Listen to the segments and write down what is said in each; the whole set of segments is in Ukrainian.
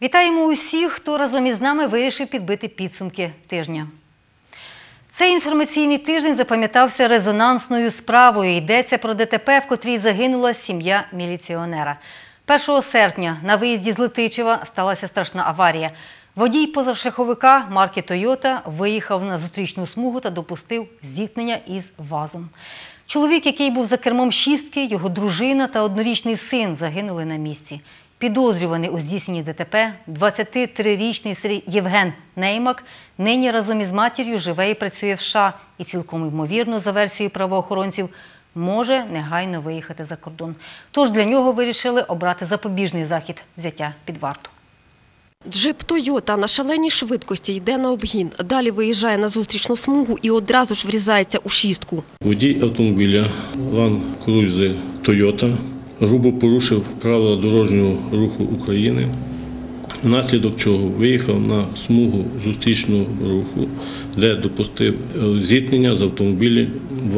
Вітаємо усіх, хто разом із нами вирішив підбити підсумки тижня. Цей інформаційний тиждень запам'ятався резонансною справою. Йдеться про ДТП, в котрій загинула сім'я міліціонера. 1 серпня на виїзді з Летичева сталася страшна аварія. Водій позашляховика марки «Тойота» виїхав на зустрічну смугу та допустив зіткнення із ВАЗом. Чоловік, який був за кермом «шістки», його дружина та однорічний син загинули на місці. Підозрюваний у здійсненні ДТП 23-річний Євген Неймак нині разом із матір'ю живе і працює в США і цілком ймовірно, за версією правоохоронців, може негайно виїхати за кордон. Тож для нього вирішили обрати запобіжний захід – взяття під варту. Джип «Тойота» на шаленій швидкості йде на обгін. Далі виїжджає на зустрічну смугу і одразу ж врізається у «шістку». Водій автомобіля Land Cruiser «Тойота» грубо порушив правила дорожнього руху України, внаслідок чого виїхав на смугу зустрічного руху, де допустив зіткнення з автомобілем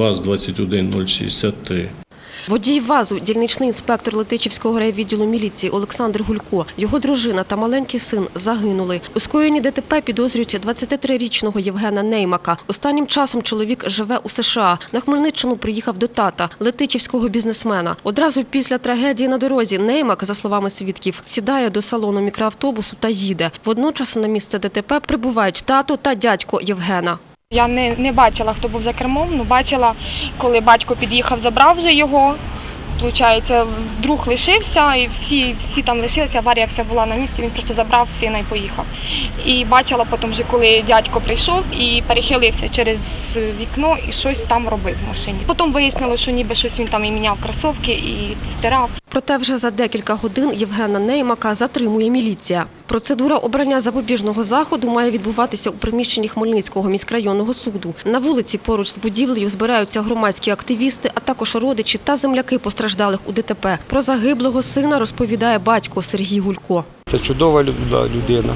ВАЗ-21063. Водій ВАЗу – дільничний інспектор Летичівського райвідділу міліції Олександр Гулько. Його дружина та маленький син загинули. У скоєнні ДТП підозрюють 23-річного Євгена Неймака. Останнім часом чоловік живе у США. На Хмельниччину приїхав до тата – летичівського бізнесмена. Одразу після трагедії на дорозі Неймак, за словами свідків, сідає до салону мікроавтобусу та їде. Водночас на місце ДТП прибувають тато та дядько Євгена. Я не бачила, хто був за кермом, але бачила, коли батько під'їхав, забрав вже його. Получається, друг лишився, і всі там лишилися, аварія вся була на місці, він просто забрав сина і поїхав. І бачила потім, вже, коли дядько прийшов і перехилився через вікно і щось там робив в машині. Потім вияснило, що ніби щось він там і міняв кросівки, і стирав. Проте вже за декілька годин Євгена Неймака затримує міліція. Процедура обрання запобіжного заходу має відбуватися у приміщенні Хмельницького міськрайонного суду. На вулиці поруч з будівлею збираються громадські активісти, а також родичі та земляки постраждалих у ДТП. Про загиблого сина розповідає батько Сергій Гулько. Це чудова людина.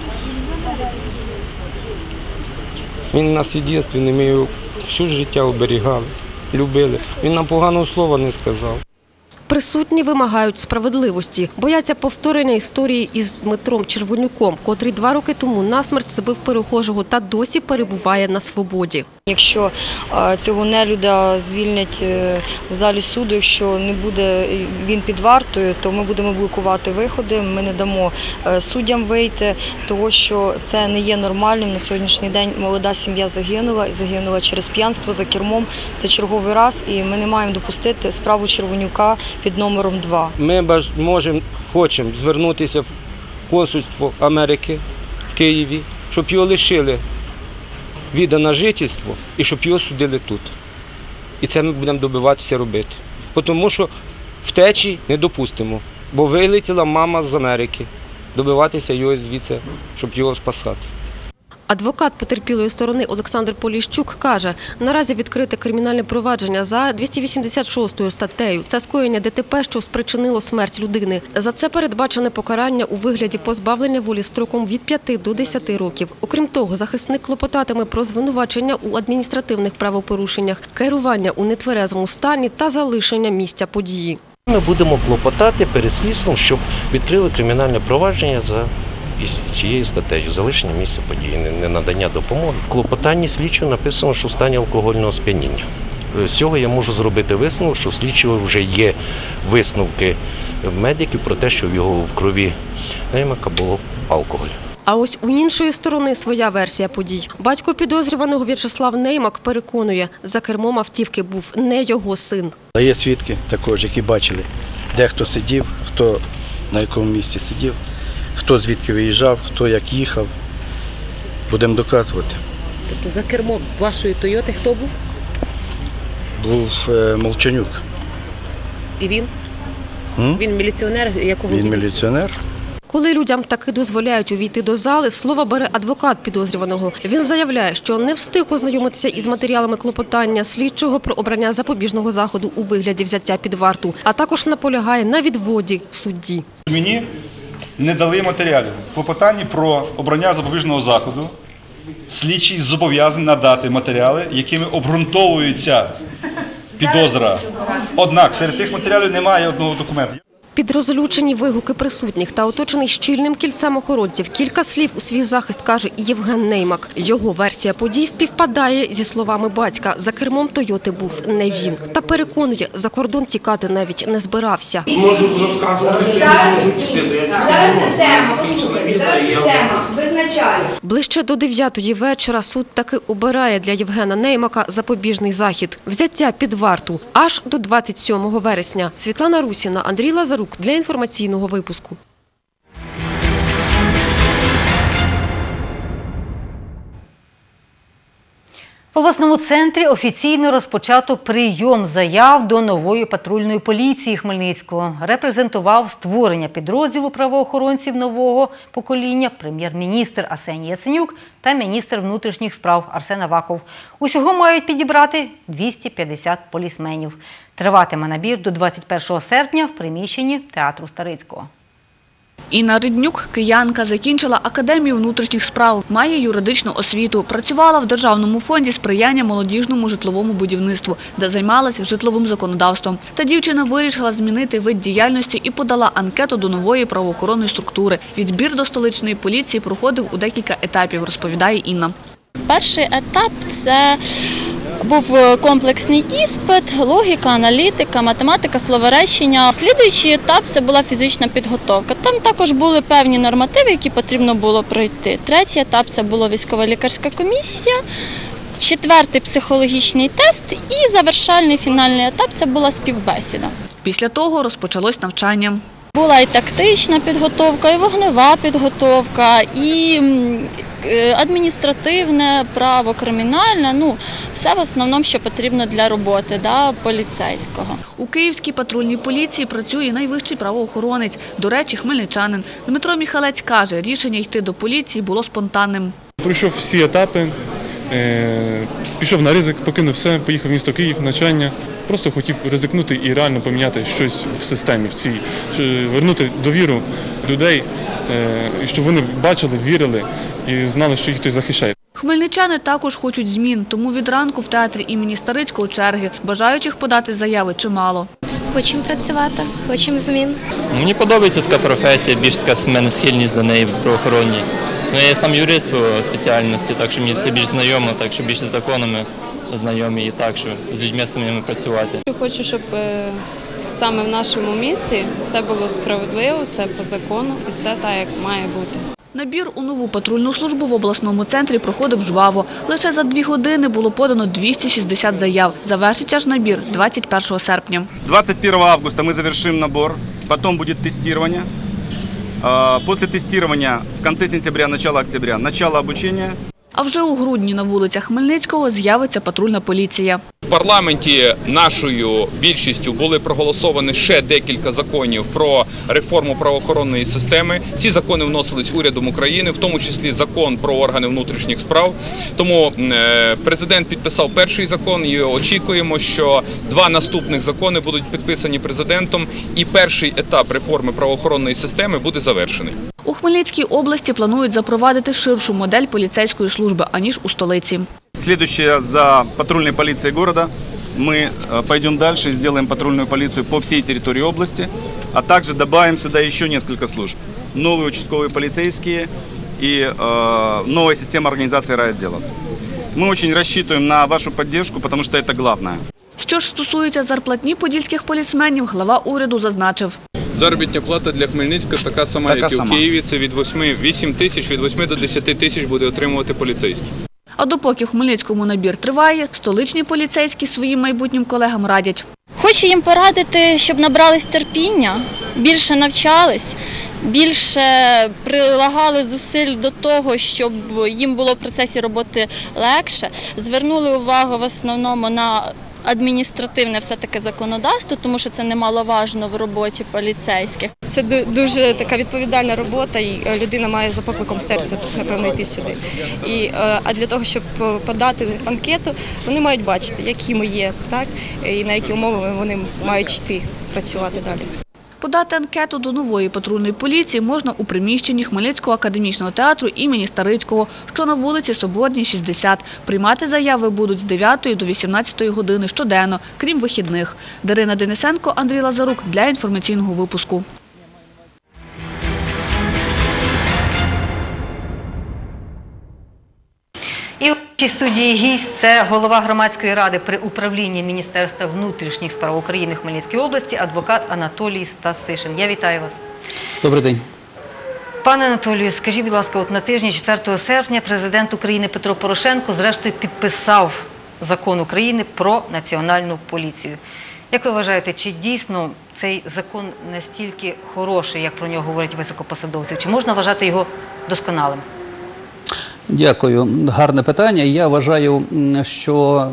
Він нас єдиний, ми його всю життя оберігали, любили. Він нам поганого слова не сказав. Присутні вимагають справедливості. Бояться повторення історії із Дмитром Червонюком, котрий 2 роки тому насмерть збив перехожого та досі перебуває на свободі. Якщо цього нелюда звільнять в залі суду, якщо не буде він під вартою, то ми будемо блокувати виходи, ми не дамо суддям вийти, тому що це не є нормальним. На сьогоднішній день молода сім'я загинула через п'янство за кермом. Це черговий раз, і ми не маємо допустити справу Червонюка під номером 2. Ми хочемо звернутися в консульство Америки в Києві, щоб його лишили віда на жительство і щоб його судили тут. І це ми будемо добиватися робити. Тому що втечі не допустимо, бо вилетіла мама з Америки. Добиватися його звідси, щоб його спасати. Адвокат потерпілої сторони Олександр Поліщук каже, наразі відкрите кримінальне провадження за 286 статтею. Це скоєння ДТП, що спричинило смерть людини. За це передбачене покарання у вигляді позбавлення волі строком від 5 до 10 років. Окрім того, захисник клопотатиме про звинувачення у адміністративних правопорушеннях, керування у нетверезому стані та залишення місця події. Ми будемо клопотати перед слідством, щоб відкрили кримінальне провадження за цією статтею – залишення місця події, ненадання допомоги. В клопотанні слідчого написано, що в стані алкогольного сп'яніння. З цього я можу зробити висновок, що в слідчого вже є висновки медиків про те, що в його в крові Неймака було алкоголь. А ось у іншої сторони своя версія подій. Батько підозрюваного В'ячеслав Неймак переконує, за кермом автівки був не його син. Є свідки також, які бачили, де хто сидів, хто на якому місці сидів, хто звідки виїжджав, хто як їхав. Будемо доказувати. Тобто за кермом вашої «Тойоти» хто був? Був Молчанюк. І він? Він міліціонер? Він міліціонер. Коли людям таки дозволяють увійти до зали, слово бере адвокат підозрюваного. Він заявляє, що не встиг ознайомитися із матеріалами клопотання слідчого про обрання запобіжного заходу у вигляді взяття під варту, а також наполягає на відводі судді. Мені не дали матеріалів. В клопотанні про обрання запобіжного заходу слідчий зобов'язаний надати матеріали, якими обґрунтовується підозра. Однак серед тих матеріалів немає одного документу. Під розлючені вигуки присутніх та оточений щільним кільцем охоронців кілька слів у свій захист каже і Євген Неймак. Його версія подій співпадає зі словами батька. За кермом «Тойоти» був не він. Та переконує, за кордон тікати навіть не збирався. Можу розказувати, що я не зможу тікати. Зараз система визначає. Ближче до 9-ї вечора суд таки обирає для Євгена Неймака запобіжний захід – взяття під варту аж до 27 вересня. Світлана Русіна, Андрій Лазарук для інформаційного випуску. В обласному центрі офіційно розпочато прийом заяв до нової патрульної поліції Хмельницького. Репрезентував створення підрозділу правоохоронців нового покоління прем'єр-міністр Арсеній Яценюк та міністр внутрішніх справ Арсен Аваков. Усього мають підібрати 250 полісменів. Триватиме набір до 21 серпня в приміщенні театру Старицького. Інна Риднюк, киянка, закінчила Академію внутрішніх справ, має юридичну освіту, працювала в Державному фонді сприяння молодіжному житловому будівництву, де займалася житловим законодавством. Та дівчина вирішила змінити вид діяльності і подала анкету до нової правоохоронної структури. Відбір до столичної поліції проходив у декілька етапів, розповідає Інна. Перший етап – це був комплексний іспит, логіка, аналітика, математика, словоречення. Слідуючий етап – це була фізична підготовка. Там також були певні нормативи, які потрібно було пройти. Третій етап – це була військово-лікарська комісія. Четвертий – психологічний тест. І завершальний фінальний етап – це була співбесіда. Після того розпочалось навчання. Була і тактична підготовка, і вогнева підготовка, і адміністративне право, кримінальне, все в основному, що потрібно для роботи поліцейського. У Київській патрульній поліції працює найвищий правоохоронець, до речі, хмельничанин. Дмитро Міхалець каже, рішення йти до поліції було спонтанним. Пройшов всі етапи, пішов на ризик, покинув все, поїхав в місто Київ, навчання. Просто хотів ризикнути і реально поміняти щось в системі, в цій, вернути довіру людей, щоб вони бачили, вірили і знали, що їх хтось захищає. Хмельничани також хочуть змін, тому від ранку в театрі імені Старицького черги. Бажаючих подати заяви чимало. Хочемо працювати, хочемо змін. Мені подобається така професія, більш така в мене схильність до неї правоохоронній. Я сам юрист по спеціальності, так що мені це більш знайомо, так що більше з законами знайомі і так, що з людьми самими працювати. Хочу, щоб саме в нашому місті все було справедливо, все по закону і все так, як має бути. Набір у нову патрульну службу в обласному центрі проходив жваво. Лише за 2 години було подано 260 заяв. Завершиться ж набір 21 серпня. 21 августа ми завершимо набор, потім буде тестування. Після тестування в кінці сентября, начало октября, начало обучення. А вже у грудні на вулицях Хмельницького з'явиться патрульна поліція. В парламенті нашою більшістю були проголосовані ще декілька законів про реформу правоохоронної системи. Ці закони вносились урядом України, в тому числі закон про органи внутрішніх справ. Тому президент підписав перший закон і очікуємо, що 2 наступних закони будуть підписані президентом і перший етап реформи правоохоронної системи буде завершений. У Хмельницькій області планують запровадити ширшу модель поліцейської служби, аніж у столиці. Следующее за патрульной полицией города мы пойдем дальше и сделаем патрульную полицию по всей территории области, а также добавим сюда еще несколько служб. Новые участковые полицейские и новая система организации райотделов. Мы очень рассчитываем на вашу поддержку, потому что это главное. Що ж стосується зарплатні подільських полісменів, глава уряду зазначив. Заробітна плата для Хмельницька така сама, як і в Києві. Це від 8 тисяч, від 8 до 10 тисяч буде отримувати поліцейський. А допоки в Хмельницькому набір триває, столичні поліцейські своїм майбутнім колегам радять. Хочу їм порадити, щоб набрались терпіння, більше навчались, більше прилагали зусиль до того, щоб їм було в процесі роботи легше, звернули увагу в основному на адміністративне все-таки законодавство, тому що це немаловажно в роботі поліцейських. Це дуже така відповідальна робота, і людина має за покликом серця, напевно, йти сюди. А для того, щоб подати анкету, вони мають бачити, які ми є, так, і на які умови вони мають йти працювати далі. Подати анкету до нової патрульної поліції можна у приміщенні Хмельницького академічного театру імені Старицького, що на вулиці Соборній, 60. Приймати заяви будуть з 9 до 18 години щоденно, крім вихідних. Дарина Денисенко, Андрій Лазарук для інформаційного випуску. І в нашій студії гість – це голова громадської ради при управлінні Міністерства внутрішніх справ України Хмельницької області, адвокат Анатолій Стасишин. Я вітаю вас. Добрий день. Пане Анатолію, скажіть, будь ласка, от на тижні 4 серпня президент України Петро Порошенко зрештою підписав закон України про національну поліцію. Як ви вважаєте, чи дійсно цей закон настільки хороший, як про нього говорять високопосадовці, чи можна вважати його досконалим? Дякую. Гарне питання. Я вважаю, що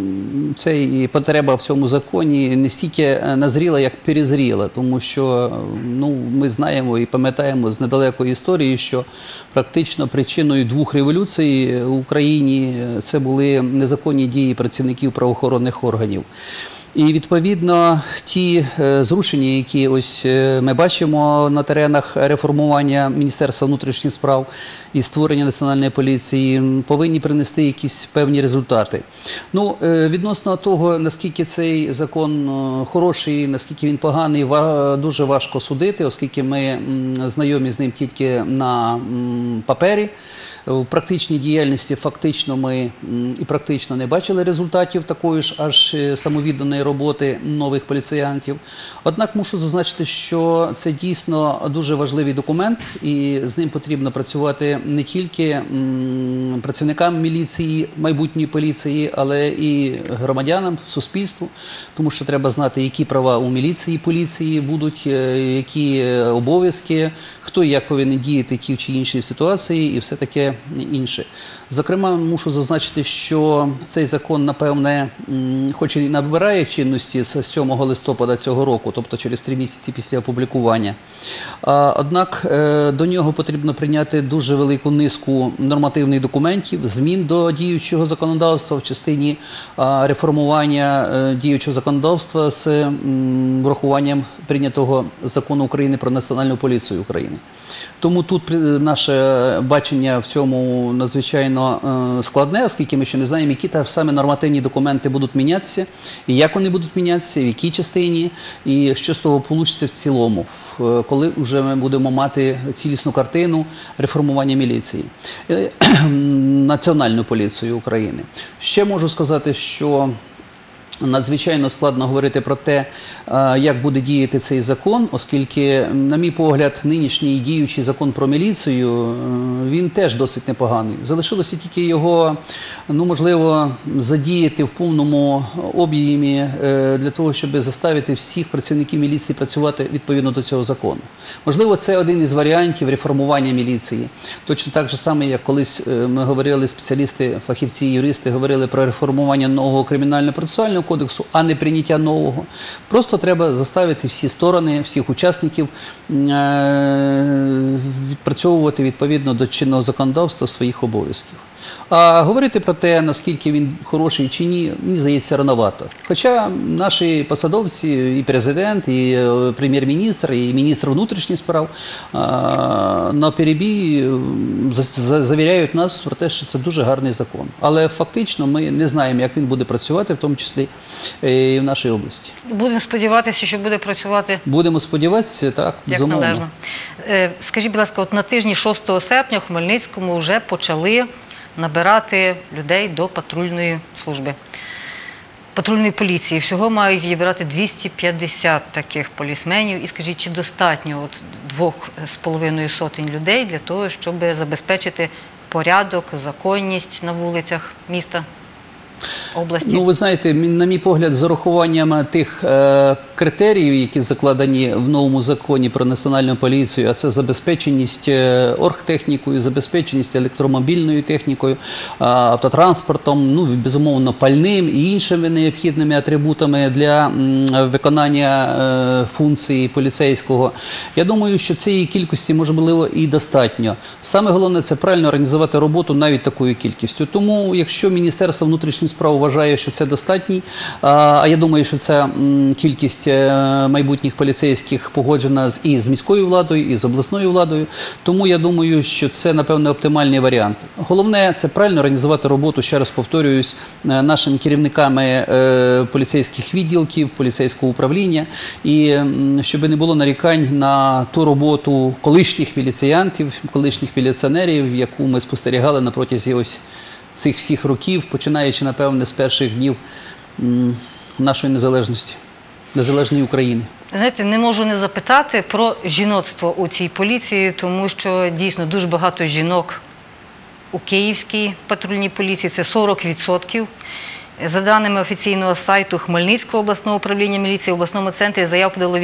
ця потреба в цьому законі не стільки назріла, як перезріла. Тому що ми знаємо і пам'ятаємо з недалекої історії, що практично причиною 2 революцій в Україні це були незаконні дії працівників правоохоронних органів. І, відповідно, ті зрушення, які ось ми бачимо на теренах реформування Міністерства внутрішніх справ і створення Національної поліції, повинні принести якісь певні результати. Відносно того, наскільки цей закон хороший, наскільки він поганий, дуже важко судити, оскільки ми знайомі з ним тільки на папері. В практичній діяльності фактично ми і практично не бачили результатів такої ж аж самовідданої роботи нових поліціянтів. Однак мушу зазначити, що це дійсно дуже важливий документ, і з ним потрібно працювати не тільки працівникам міліції, майбутньої поліції, але і громадянам, суспільству, тому що треба знати, які права у міліції, поліції будуть, які обов'язки, хто і як повинен діяти в тій чи іншій ситуації і все таке інше. Зокрема, мушу зазначити, що цей закон, напевне, хоч і набирає чинності з 7 листопада цього року, тобто через 3 місяці після опублікування, однак до нього потрібно прийняти дуже велику низку нормативних документів, змін до діючого законодавства в частині реформування діючого законодавства з врахуванням прийнятого закону України про Національну поліцію України. Тому тут наше бачення в цьому надзвичайно складне, оскільки ми ще не знаємо, які саме нормативні документи будуть мінятися, і як вони будуть мінятися, в якій частині, і що з того вийде в цілому, коли вже ми будемо мати цілісну картину реформування міліції, Національну поліцію України. Ще можу сказати, що надзвичайно складно говорити про те, як буде діяти цей закон, оскільки, на мій погляд, нинішній діючий закон про міліцію, він теж досить непоганий. Залишилося тільки його, можливо, задіяти в повному об'ємі для того, щоб заставити всіх працівників міліції працювати відповідно до цього закону. Можливо, це один із варіантів реформування міліції. Точно так же саме, як колись ми говорили, спеціалісти, фахівці, юристи говорили про реформування нового кримінально-процесуального кодексу, а не прийняття нового. Просто треба заставити всі сторони, всіх учасників відпрацьовувати відповідно до чинного законодавства своїх обов'язків. А говорити про те, наскільки він хороший чи ні, мені здається, рановато. Хоча наші посадовці, і президент, і прем'єр-міністр, і міністр внутрішніх справ на перебій завіряють нас про те, що це дуже гарний закон. Але фактично ми не знаємо, як він буде працювати, в тому числі і в нашій області. Будемо сподіватися, що буде працювати. Будемо сподіватися, так, безумовно. Як належно. Скажіть, будь ласка, от на тижні 6 серпня в Хмельницькому вже почали набирати людей до патрульної служби, патрульної поліції. Всього мають відібрати 250 таких полісменів. І скажіть, чи достатньо 2,5 сотень людей для того, щоб забезпечити порядок, законність на вулицях міста, області? Ви знаєте, на мій погляд, з урахуванням тих критеріїв, які закладені в новому законі про Національну поліцію, а це забезпеченість оргтехнікою, забезпеченість електромобільною технікою, автотранспортом, безумовно, пальним і іншими необхідними атрибутами для виконання функцій поліцейського. Я думаю, що цієї кількості, можливо, і достатньо. Саме головне – це правильно організувати роботу навіть такою кількістю. Тому, якщо Міністерство внутрішніх справ вважаю, що це достатній. А я думаю, що ця кількість майбутніх поліцейських погоджена і з міською владою, і з обласною владою. Тому я думаю, що це, напевне, оптимальний варіант. Головне – це правильно організувати роботу, ще раз повторююсь, нашими керівниками поліцейських відділків, поліцейського управління, і щоб не було нарікань на ту роботу колишніх міліціянтів, колишніх міліціонерів, яку ми спостерігали на протязі ось цих всіх років, починаючи, напевне, з перших днів нашої незалежності, незалежної України. Знаєте, не можу не запитати про жіноцтво у цій поліції, тому що дійсно дуже багато жінок у Київській патрульній поліції, це 40%. За даними офіційного сайту Хмельницького обласного управління міліції, в обласному центрі заяв подало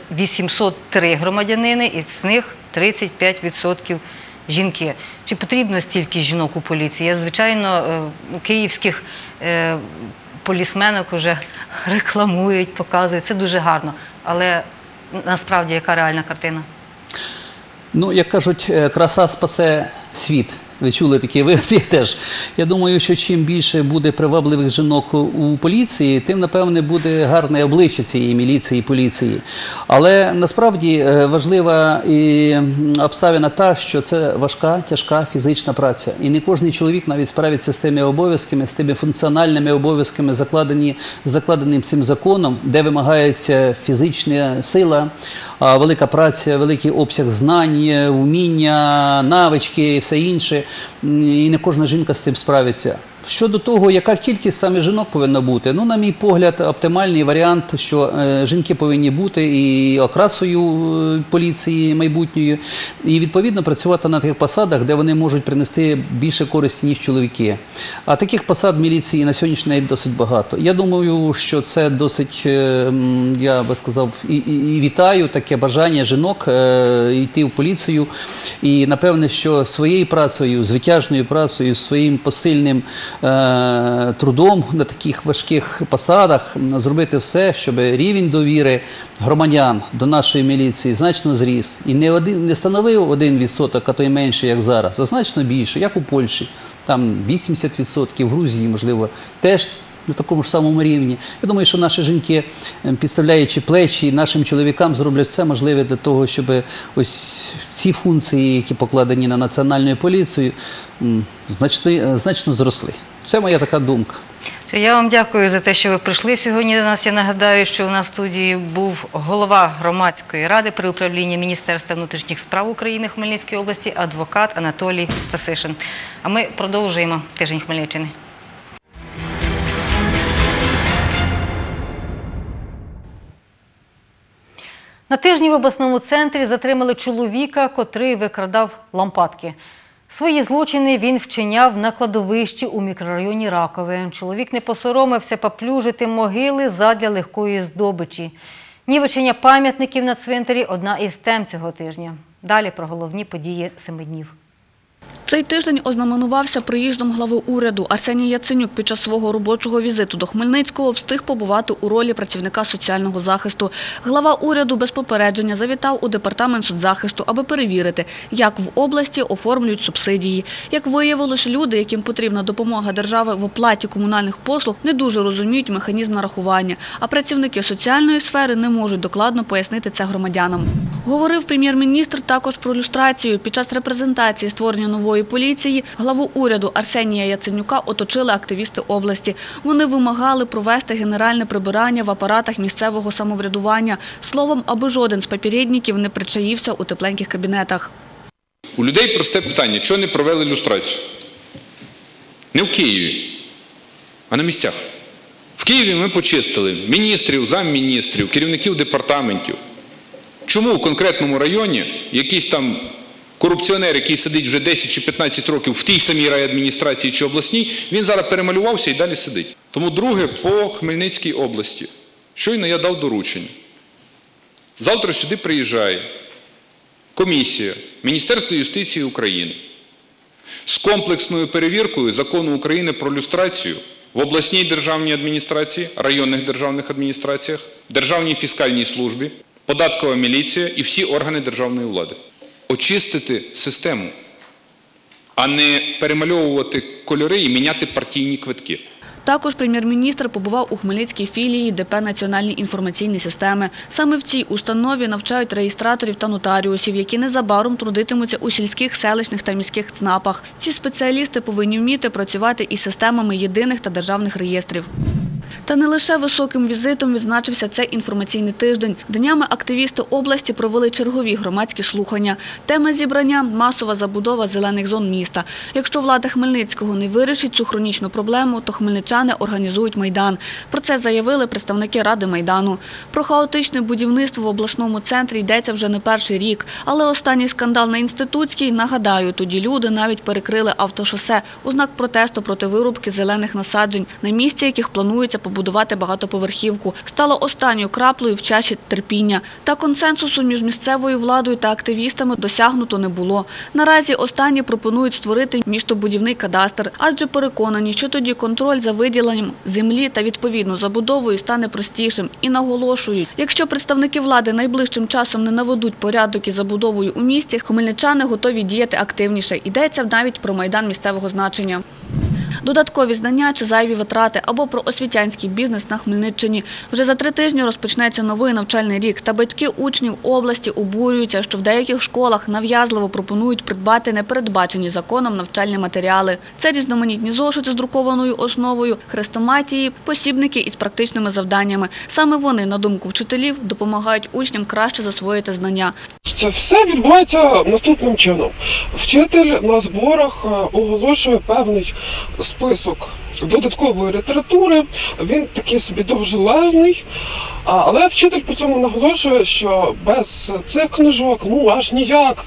803 громадянини, і з них 35% жінки. Чи потрібно стільки жінок у поліції? Звичайно, київських полісменок вже рекламують, показують. Це дуже гарно. Але насправді яка реальна картина? Ну, як кажуть, краса спасе світ. Ви чули такі вирази теж. Я думаю, що чим більше буде привабливих жінок у поліції, тим, напевне, буде гарне обличчя цієї міліції і поліції. Але насправді важлива і обставина та, що це важка, тяжка фізична праця. І не кожен чоловік навіть справиться з тими обов'язками, з тими функціональними обов'язками, закладеним цим законом, де вимагається фізична сила, велика праця, великий обсяг знань, вміння, навички і все інше. І не кожна жінка з цим справиться. Щодо того, яка кількість саме жінок повинна бути, ну, на мій погляд, оптимальний варіант, що жінки повинні бути і окрасою поліції майбутньої, і відповідно працювати на тих посадах, де вони можуть принести більше користі, ніж чоловіки. А таких посад в міліції на сьогоднішній день досить багато. Я думаю, що це досить, я би сказав, і вітаю таке бажання жінок йти в поліцію. І напевне, що своєю працею, звитяжною працею, своїм посильним трудом на таких важких посадах зробити все, щоб рівень довіри громадян до нашої міліції значно зріс. І не становив 1%, а то й менше, як зараз, а значно більше, як у Польщі. Там 80%, в Грузії, можливо, теж на такому ж самому рівні. Я думаю, що наші жінки, підставляючи плечі, нашим чоловікам зроблять все можливе для того, щоб ось ці функції, які покладені на національну поліцію, значно зросли. Це моя така думка. Я вам дякую за те, що ви прийшли сьогодні до нас. Я нагадаю, що у нас в студії був голова громадської ради при управлінні Міністерства внутрішніх справ України в Хмельницькій області, адвокат Анатолій Стасишин. А ми продовжуємо тиждень Хмельниччини. На тижні в обласному центрі затримали чоловіка, котрий викрадав лампадки. Свої злочини він вчиняв на кладовищі у мікрорайоні Ракове. Чоловік не посоромився поплюжити могили задля легкої здобичі. Нівечення пам'ятників на цвинтарі – одна із тем цього тижня. Далі про головні події 7 днів. Цей тиждень ознаменувався приїздом глави уряду. Арсеній Яценюк під час свого робочого візиту до Хмельницького встиг побувати у ролі працівника соціального захисту. Глава уряду без попередження завітав у департамент соцзахисту, аби перевірити, як в області оформлюють субсидії. Як виявилось, люди, яким потрібна допомога держави в оплаті комунальних послуг, не дуже розуміють механізм нарахування, а працівники соціальної сфери не можуть докладно пояснити це громадянам. Говорив прем'єр-міністр також про люстрацію. Під час репрезентації створення нової поліції главу уряду Арсенія Яценюка оточили активісти області. Вони вимагали провести генеральне прибирання в апаратах місцевого самоврядування. Словом, аби жоден з попередників не причаївся у тепленьких кабінетах. У людей просте питання, чого не провели люстрацію? Не в Києві, а на місцях. В Києві ми почистили міністрів, замміністрів, керівників департаментів. Чому в конкретному районі якийсь там корупціонер, який сидить вже 10 чи 15 років в тій самій райадміністрації чи обласній, він зараз перемалювався і далі сидить? Тому друге, по Хмельницькій області. Щойно я дав доручення. Завтра сюди приїжджає комісія Міністерства юстиції України з комплексною перевіркою Закону України про люстрацію в обласній державній адміністрації, районних державних адміністраціях, Державній фіскальній службі, податкова міліція і всі органи державної влади. Очистити систему, а не перемальовувати кольори і міняти партійні квитки. Також прем'єр-міністр побував у Хмельницькій філії ДП «Національні інформаційні системи». Саме в цій установі навчають реєстраторів та нотаріусів, які незабаром трудитимуться у сільських, селищних та міських ЦНАПах. Ці спеціалісти повинні вміти працювати із системами єдиних та державних реєстрів. Та не лише високим візитом відзначився цей інформаційний тиждень. Днями активісти області провели чергові громадські слухання. Тема зібрання – масова забудова зелених зон міста. Якщо влада Хмельницького не вирішить цю хронічну проблему, то хмельничани організують Майдан. Про це заявили представники Ради Майдану. Про хаотичне будівництво в обласному центрі йдеться вже не перший рік. Але останній скандал на Інститутській, нагадаю, тоді люди навіть перекрили автошосе у знак протесту проти вирубки зелених насаджень, на місці яких планується побудувати багатоповерхівку, стало останньою краплею в чаші терпіння. Та консенсусу між місцевою владою та активістами досягнуто не було. Наразі останні пропонують створити містобудівний кадастр, адже переконані, що тоді контроль за виділенням землі та відповідно забудовою стане простішим. І наголошують, якщо представники влади найближчим часом не наведуть порядок із забудовою у місті, хмельничани готові діяти активніше. Йдеться навіть про майдан місцевого значення. Додаткові знання чи зайві витрати або про освітянський бізнес на Хмельниччині. Вже за 3 тижні розпочнеться новий навчальний рік, та батьки учнів області обурюються, що в деяких школах нав'язливо пропонують придбати непередбачені законом навчальні матеріали. Це різноманітні зошити з друкованою основою, хрестоматії, посібники із практичними завданнями. Саме вони, на думку вчителів, допомагають учням краще засвоїти знання. Це все відбувається наступним чином. Вчитель на зборах оголошує певний список додаткової літератури, він такий собі довжелезний, але вчитель при цьому наголошує, що без цих книжок, аж ніяк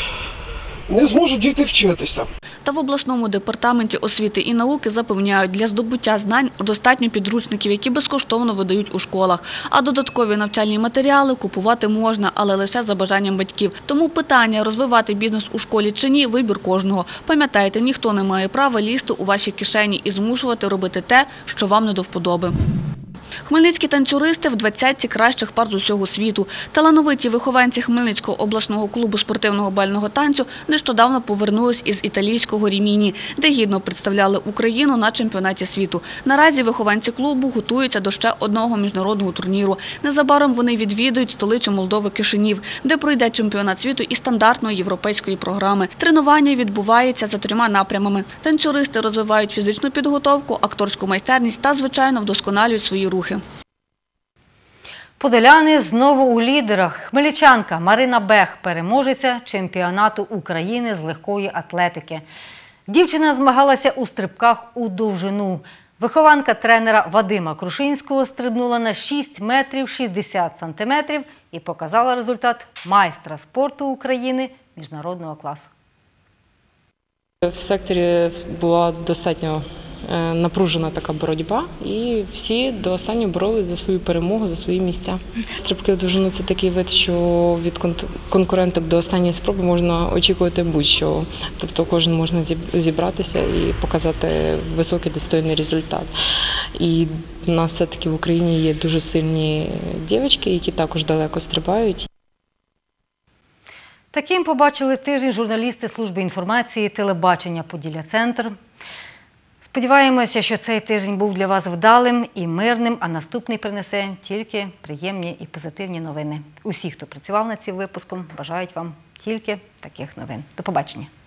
не зможуть діти вчитися. Та в обласному департаменті освіти і науки запевняють, для здобуття знань достатньо підручників, які безкоштовно видають у школах. А додаткові навчальні матеріали купувати можна, але лише за бажанням батьків. Тому питання, розвивати бізнес у школі чи ні – вибір кожного. Пам'ятайте, ніхто не має права лізти у ваші кишені і змушувати робити те, що вам не до вподоби. Хмельницькі танцюристи в 20-ті кращих пар з усього світу. Талановиті вихованці Хмельницького обласного клубу спортивного бального танцю нещодавно повернулись із італійського Ріміні, де гідно представляли Україну на чемпіонаті світу. Наразі вихованці клубу готуються до ще одного міжнародного турніру. Незабаром вони відвідують столицю Молдови Кишинів, де пройде чемпіонат світу і стандартної європейської програми. Тренування відбувається за 3 напрямами. Танцюристи розвивають фізичну підготовку, акторську майстерність та, звичайно, вдосконалюють свої рухи. Подоляни знову у лідерах. Хмельничанка Марина Бех – переможеця чемпіонату України з легкої атлетики. Дівчина змагалася у стрибках у довжину. Вихованка тренера Вадима Крушинського стрибнула на 6 метрів 60 сантиметрів і показала результат майстра спорту України міжнародного класу. В секторі була достатньо напружена така боротьба, і всі до останнього боролись за свою перемогу, за свої місця. Стрибки у довжину – це такий вид, що від конкуренток до останньої спроби можна очікувати будь-що. Тобто кожен може зібратися і показати високий достойний результат. І в нас все-таки в Україні є дуже сильні дівчатки, які також далеко стрибають. Таким побачили тиждень журналісти служби інформації телебачення «Поділля-Центр». Сподіваємося, що цей тиждень був для вас вдалим і мирним, а наступний принесе тільки приємні і позитивні новини. Усі, хто працював над цим випуском, бажають вам тільки таких новин. До побачення.